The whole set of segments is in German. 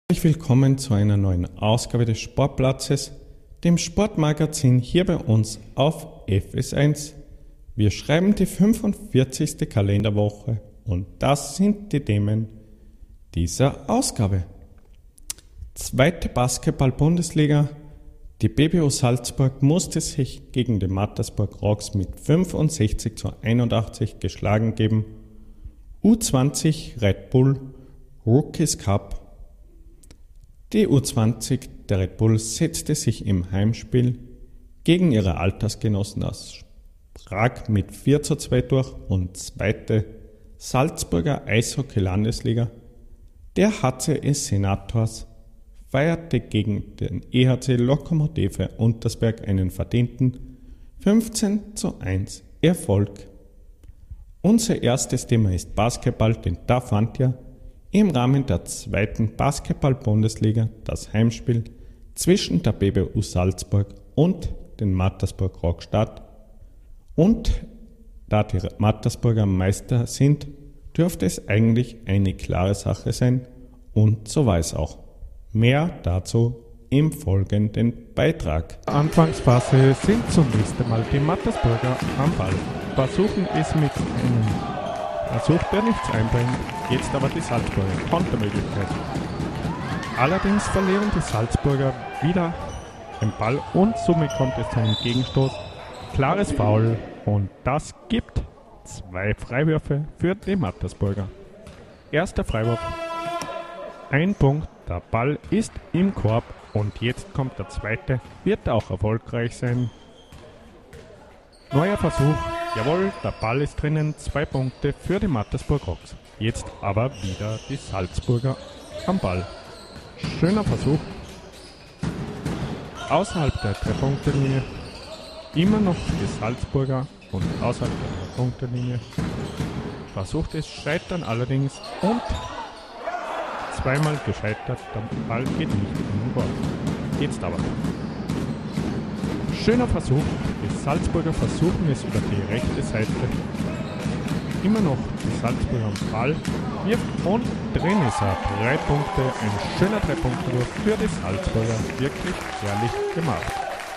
Herzlich willkommen zu einer neuen Ausgabe des Sportplatzes, dem Sportmagazin hier bei uns auf FS1. Wir schreiben die 45. Kalenderwoche und das sind die Themen dieser Ausgabe. Zweite Basketball-Bundesliga. Die BBO Salzburg musste sich gegen die Mattersburg Rocks mit 65:81 geschlagen geben. U20 Red Bull Rookies Cup. Die U20 der Red Bull setzte sich im Heimspiel gegen ihre Altersgenossen aus Prag mit 4:2 durch und zweite Salzburger Eishockey-Landesliga. Der HCS Senators feierte gegen den EHC Lokomotive Untersberg einen verdienten 15:1 Erfolg. Unser erstes Thema ist Basketball, denn da fand ja im Rahmen der zweiten Basketball-Bundesliga das Heimspiel zwischen der BBU Salzburg und den Mattersburg Rocks statt. Und da die Mattersburger Meister sind, dürfte es eigentlich eine klare Sache sein und so war es auch. Mehr dazu im folgenden Beitrag. Anfangsphase sind zunächst einmal die Mattersburger am Ball. Versuchen es mit einem Versuch, der nichts einbringt, jetzt aber die Salzburger Kontermöglichkeit. Allerdings verlieren die Salzburger wieder den Ball und somit kommt es zu einem Gegenstoß. Klares Foul und das gibt 2 Freiwürfe für die Mattersburger. Erster Freiwurf, 1 Punkt, der Ball ist im Korb und jetzt kommt der zweite, wird auch erfolgreich sein. Neuer Versuch, jawohl, der Ball ist drinnen, 2 Punkte für die Mattersburg Rocks. Jetzt aber wieder die Salzburger am Ball. Schöner Versuch, außerhalb der 3-Punkte-Linie, immer noch die Salzburger und außerhalb der 3-Punkte-Linie. Versucht es, scheitern allerdings und zweimal gescheitert, der Ball geht nicht in den Korb. Jetzt aber. Schöner Versuch, die Salzburger versuchen es über die rechte Seite. Immer noch die Salzburger am Ball, wirft und drin ist er. 3 Punkte, ein schöner 3-Punkte-Wurf für die Salzburger, wirklich herrlich gemacht.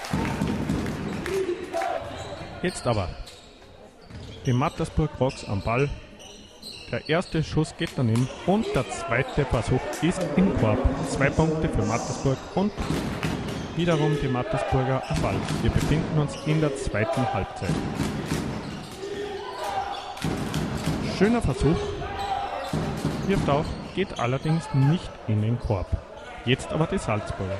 Jetzt aber die Mattersburg Rocks am Ball. Der erste Schuss geht daneben und der zweite Versuch ist im Korb. 2 Punkte für Mattersburg und wiederum die Mattersburger am Ball. Wir befinden uns in der zweiten Halbzeit. Schöner Versuch, wirft auf, geht allerdings nicht in den Korb. Jetzt aber die Salzburger.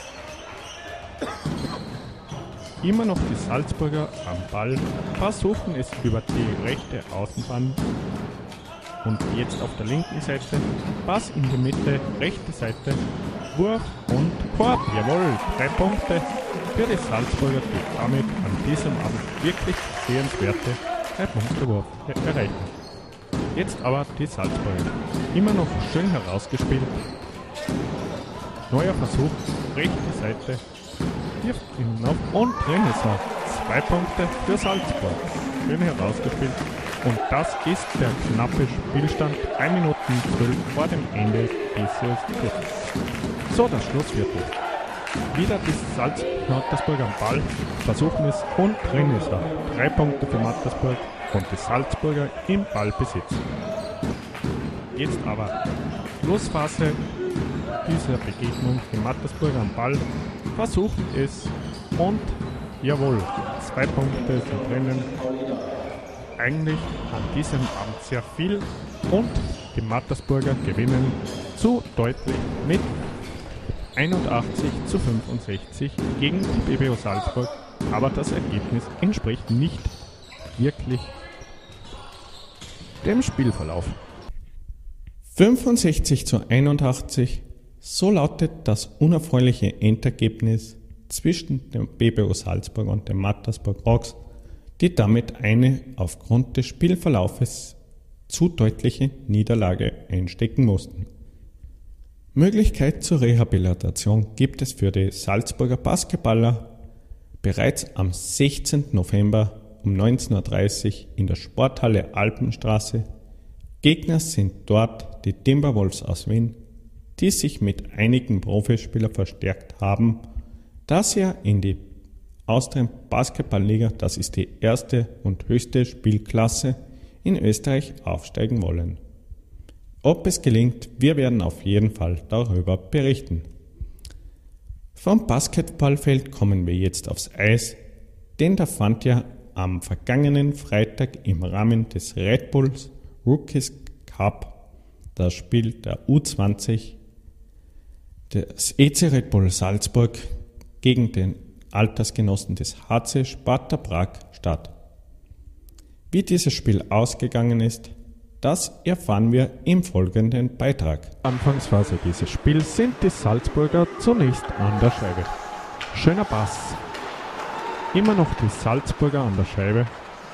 Immer noch die Salzburger am Ball, versuchen es über die rechte Außenbahn. Und jetzt auf der linken Seite, Pass in die Mitte, rechte Seite, Wurf und Korb. Jawohl, 3 Punkte für die Salzburger, die damit an diesem Abend wirklich sehenswerte 3-Punkte-Wurf erreichen. Jetzt aber die Salzburger. Immer noch schön herausgespielt. Neuer Versuch, rechte Seite, wirft hinauf und drin ist er. 2 Punkte für Salzburg. Schön herausgespielt. Und das ist der knappe Spielstand, 1 Minuten 12 vor dem Ende dieses Viertels. So, das Schlussviertel. Wieder die Mattersburger am Ball, versuchen es und drin ist er. 3 Punkte für Mattersburg und die Salzburger im Ballbesitz. Jetzt aber Schlussphase dieser Begegnung, die Mattersburger am Ball, versuchen es und jawohl, 2 Punkte sind drinnen. Eigentlich an diesem Abend sehr viel und die Mattersburger gewinnen zu deutlich mit 81:65 gegen die BBO Salzburg, aber das Ergebnis entspricht nicht wirklich dem Spielverlauf. 65:81, so lautet das unerfreuliche Endergebnis zwischen dem BBO Salzburg und dem Mattersburg Rocks, die damit eine aufgrund des Spielverlaufes zu deutliche Niederlage einstecken mussten. Möglichkeit zur Rehabilitation gibt es für die Salzburger Basketballer bereits am 16. November um 19:30 Uhr in der Sporthalle Alpenstraße. Gegner sind dort die Timberwolves aus Wien. die sich mit einigen Profispielern verstärkt haben, da sie in die Austrian Basketballliga, das ist die erste und höchste Spielklasse in Österreich, aufsteigen wollen. Ob es gelingt, wir werden auf jeden Fall darüber berichten. Vom Basketballfeld kommen wir jetzt aufs Eis, denn da fand ja am vergangenen Freitag im Rahmen des Red Bulls Rookies Cup das Spiel der U20 des EC Red Bull Salzburg gegen den Altersgenossen des HC Sparta Prag statt. Wie dieses Spiel ausgegangen ist, das erfahren wir im folgenden Beitrag. Anfangsphase dieses Spiels sind die Salzburger zunächst an der Scheibe. Schöner Pass. Immer noch die Salzburger an der Scheibe.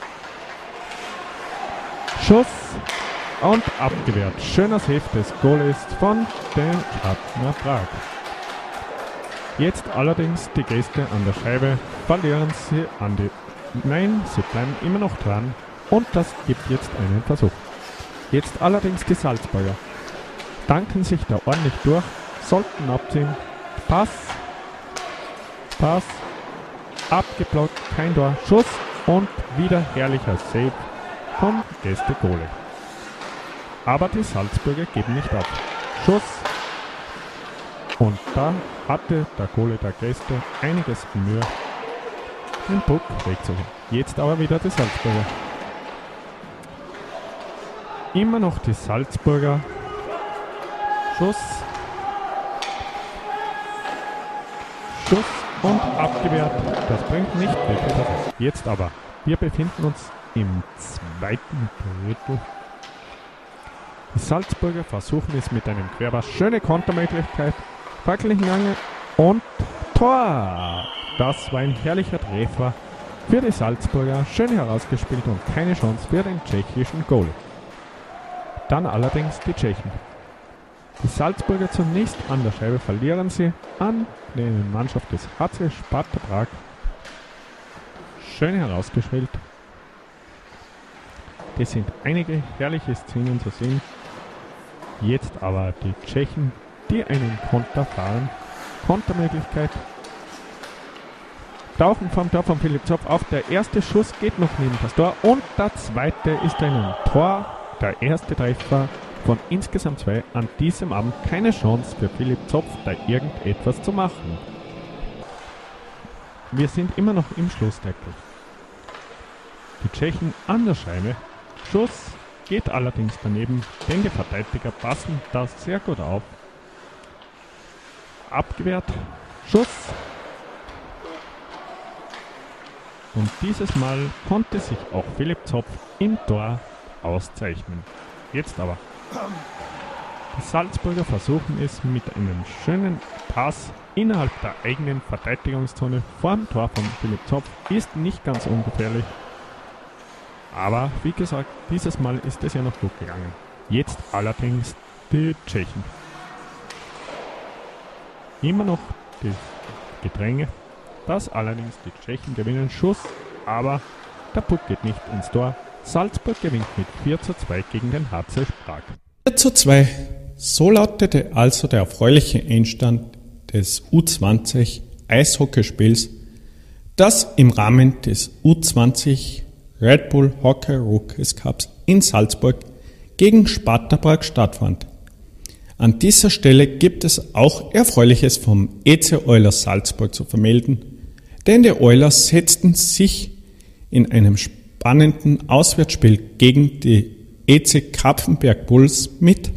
Schuss und abgewehrt. Schöner Save des Goalies von den Sparta Prag. Jetzt allerdings die Gäste an der Scheibe, verlieren sie an die... Nein, sie bleiben immer noch dran und das gibt jetzt einen Versuch. Jetzt allerdings die Salzburger. Danken sich da ordentlich durch, sollten abziehen. Pass, abgeblockt, kein Tor, Schuss und wieder herrlicher Save vom Gäste-Goalie. Aber die Salzburger geben nicht auf. Schuss. Und da hatte der Goalie der Gäste einiges Mühe, den Puck wegzuholen. Jetzt aber wieder die Salzburger. Immer noch die Salzburger. Schuss und abgewehrt. Das bringt nicht wirklich was. Jetzt aber. Wir befinden uns im zweiten Drittel. Die Salzburger versuchen es mit einem Querpass. Schöne Kontermöglichkeit. Wackeligen Lange und Tor! Das war ein herrlicher Treffer für die Salzburger. Schön herausgespielt und keine Chance für den tschechischen Goal. Dann allerdings die Tschechen. Die Salzburger zunächst an der Scheibe, verlieren sie an die Mannschaft des HC Sparta Prag. Schön herausgespielt. Es sind einige herrliche Szenen zu sehen. Jetzt aber die Tschechen, die einen Konter fahren. Kontermöglichkeit. Tauchen vom Tor von Philipp Zopf auf. Der erste Schuss geht noch neben das Tor und der zweite ist ein Tor. Der erste Treffer von insgesamt 2 an diesem Abend. Keine Chance für Philipp Zopf, da irgendetwas zu machen. Wir sind immer noch im Schlussdrittel. Die Tschechen an der Scheibe. Schuss geht allerdings daneben, denn die Verteidiger passen da sehr gut auf. Abgewehrt. Schuss. Und dieses Mal konnte sich auch Philipp Zopf im Tor auszeichnen. Jetzt aber. Die Salzburger versuchen es mit einem schönen Pass innerhalb der eigenen Verteidigungszone vorm Tor von Philipp Zopf. Ist nicht ganz ungefährlich. Aber wie gesagt, dieses Mal ist es ja noch gut gegangen. Jetzt allerdings die Tschechen. Immer noch die Gedränge. Das allerdings die Tschechen gewinnen Schuss, aber der Puck geht nicht ins Tor. Salzburg gewinnt mit 4:2 gegen den HC Prag. 4:2. So lautete also der erfreuliche Endstand des U20 Eishockeyspiels, das im Rahmen des U20 Red Bull Hockey Rookies Cups in Salzburg gegen Sparta Prag stattfand. An dieser Stelle gibt es auch Erfreuliches vom EC Oilers Salzburg zu vermelden, denn die Oilers setzten sich in einem spannenden Auswärtsspiel gegen die EC Kapfenberg Bulls mit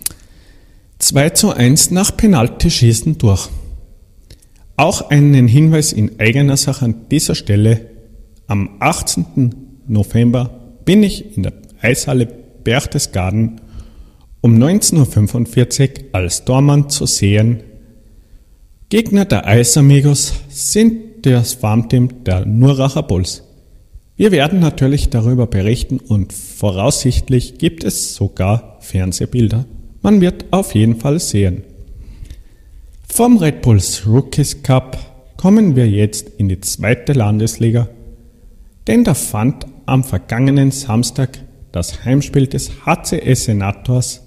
2:1 nach Penaltyschießen durch. Auch einen Hinweis in eigener Sache an dieser Stelle. Am 18. November bin ich in der Eishalle Berchtesgaden um 19:45 Uhr als Tormann zu sehen. Gegner der Eisamigos sind das Farmteam der Nurracher Bulls. Wir werden natürlich darüber berichten und voraussichtlich gibt es sogar Fernsehbilder. Man wird auf jeden Fall sehen. Vom Red Bulls Rookies Cup kommen wir jetzt in die zweite Landesliga, denn da fand am vergangenen Samstag das Heimspiel des HCS Senators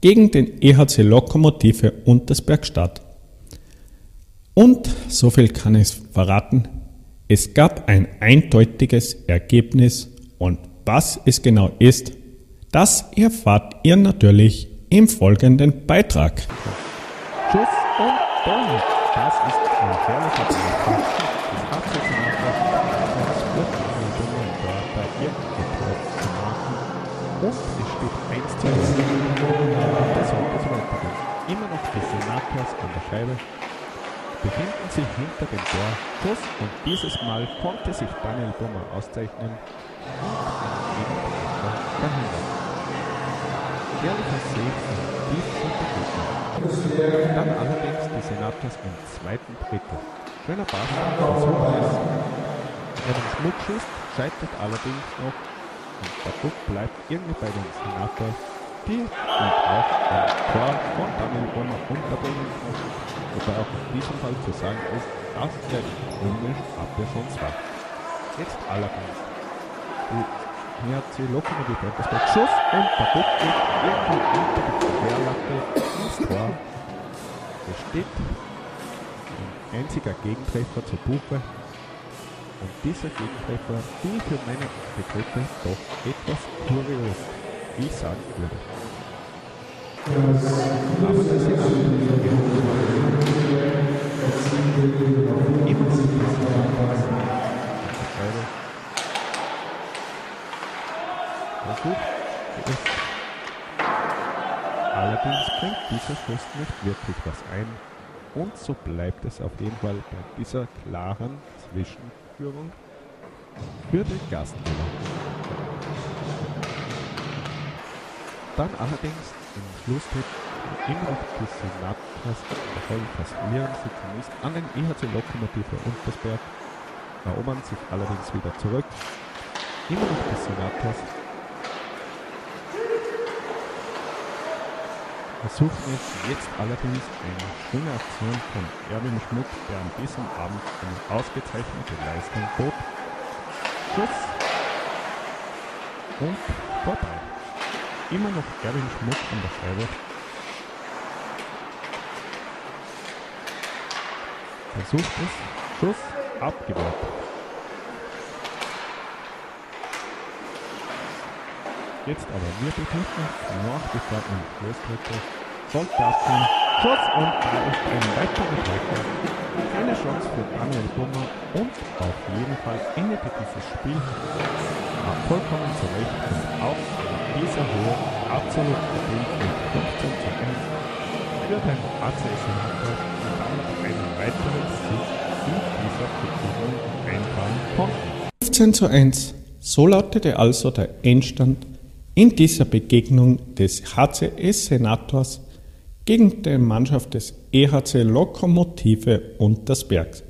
gegen den EHC Lokomotive Untersberg statt. Und so viel kann ich verraten, es gab ein eindeutiges Ergebnis und was es genau ist, das erfahrt ihr natürlich im folgenden Beitrag. Schuss und Tor. Das ist ein herrlicher Beitrag. Das hat sich einfach das Viertelfinale dort bei irgendetwas zu machen. Und es steht 1:1. Das sollte so weitergehen. Immer noch die Senators an der Scheibe befinden sich hinter dem Tor. Schuss und dieses Mal konnte sich Daniel Bummer auszeichnen und einen verhindern. Herrlicher Save und tief unter Gegner. Dann allerdings die Senators im zweiten Drittel. Schöner Pass, versucht es. Einen Schmuck schießt, scheitert allerdings noch und der Puck bleibt irgendwie bei den Senators, die und auch ein Tor von Daniel Bummer unterbringen konnten. Wobei auch in diesem Fall zu sagen ist, dass der Englisch Abwehr schon 2. Jetzt allerdings die EHC Lokomotive Untersberg Schuss und der Puck geht irgendwo unter die Querlatte ins Tor. Es steht ein einziger Gegentreffer zur Buche und dieser Gegentreffer, die für meine Begriffe doch etwas kurios, wie ich sagen würde. Aber das sind immer noch allerdings bringt dieser Schuss nicht wirklich was ein und so bleibt es auf jeden Fall bei dieser klaren Zwischenführung für den Gastgeber. Dann allerdings im Schlusstritt immer noch die Senators verlieren sie zunächst an den EHC Lokomotive Untersberg, erobern sich allerdings wieder zurück. Immer noch die Senators versuchen es jetzt allerdings eine schöne Aktion von Erwin Schmuck, der an diesem Abend eine ausgezeichnete Leistung bot. Schuss und vorbei. Immer noch Erwin Schmuck an der Scheibe. Versucht es, Schuss abgewehrt. Jetzt aber wir befinden noch die Fahrt im Schlussdrittel. Soldaten, Schuss und da ist ein weiterer Treffer. Eine Chance für Daniel Bummer und auf jeden Fall endete dieses Spiel vollkommen zurecht und auch in dieser Höhe absolut verdient mit 15:1 für den ACS Senators und damit einen weiteren Sieg in dieser Begegnung einfahren konnten. 15:1. So lautete also der Endstand in dieser Begegnung des HCS Senators gegen die Mannschaft des EHC Lokomotive Untersberg.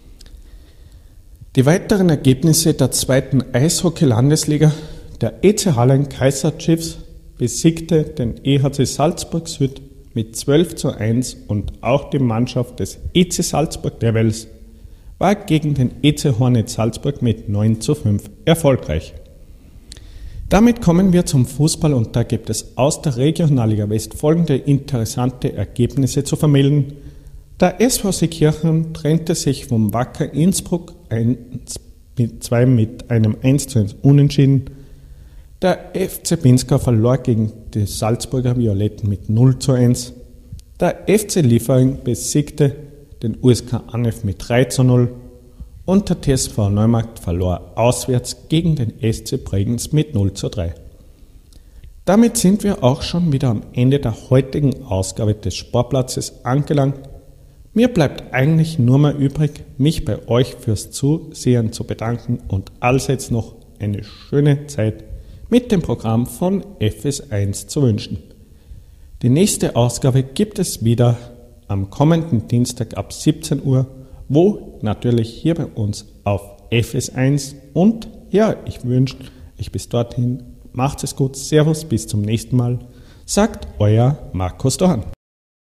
Die weiteren Ergebnisse der zweiten Eishockey-Landesliga: der EC Hallen Kaiser Chiefs besiegte den EHC Salzburg Süd mit 12:1 und auch die Mannschaft des EC Salzburg Devils war gegen den EC Hornet Salzburg mit 9:5 erfolgreich. Damit kommen wir zum Fußball und da gibt es aus der Regionalliga West folgende interessante Ergebnisse zu vermelden. Der SV Seekirchen trennte sich vom Wacker Innsbruck 1:2 mit einem 1:1 Unentschieden. Der FC Pinzgau verlor gegen die Salzburger Violetten mit 0:1. Der FC Liefering besiegte den USK Anef mit 3:0. Und der TSV Neumarkt verlor auswärts gegen den SC Bregenz mit 0:3. Damit sind wir auch schon wieder am Ende der heutigen Ausgabe des Sportplatzes angelangt. Mir bleibt eigentlich nur mehr übrig, mich bei euch fürs Zusehen zu bedanken und allseits noch eine schöne Zeit mit dem Programm von FS1 zu wünschen. Die nächste Ausgabe gibt es wieder am kommenden Dienstag ab 17 Uhr, wo natürlich hier bei uns auf FS1 und ja, ich wünsche euch bis dorthin, macht es gut, Servus, bis zum nächsten Mal, sagt euer Markus Dorn.